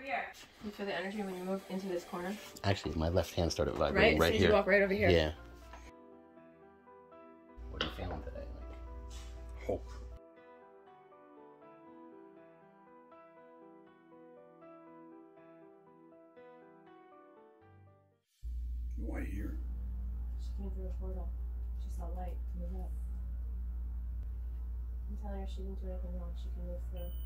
here. You feel the energy when you move into this corner? Actually, my left hand started vibrating right so here. You walk right over here. Yeah. What are you feeling today? Like hope. Why here? She came through a portal. She saw light move up. I'm telling her she didn't do anything wrong. She can move through.